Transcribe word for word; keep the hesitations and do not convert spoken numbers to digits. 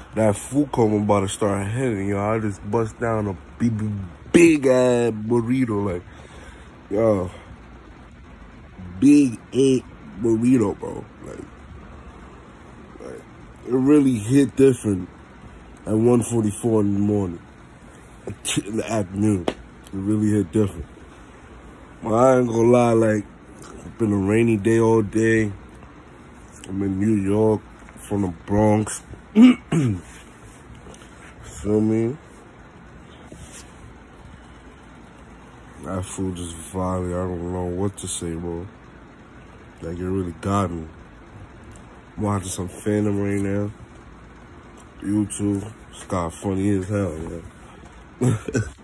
that food coma about to start hitting, yo. I just bust down a big, big ass burrito, like, yo, big egg burrito, bro. Like, like, it really hit different at one forty-four in the morning, in the afternoon. It really hit different. Well, I ain't gonna lie, like, it's been a rainy day all day. I'm in New York, from the Bronx. Feel me? That food just violent. I don't know what to say, bro. Like, it really got me. I'm watching some Phantom right now. YouTube. It's got funny as hell, man.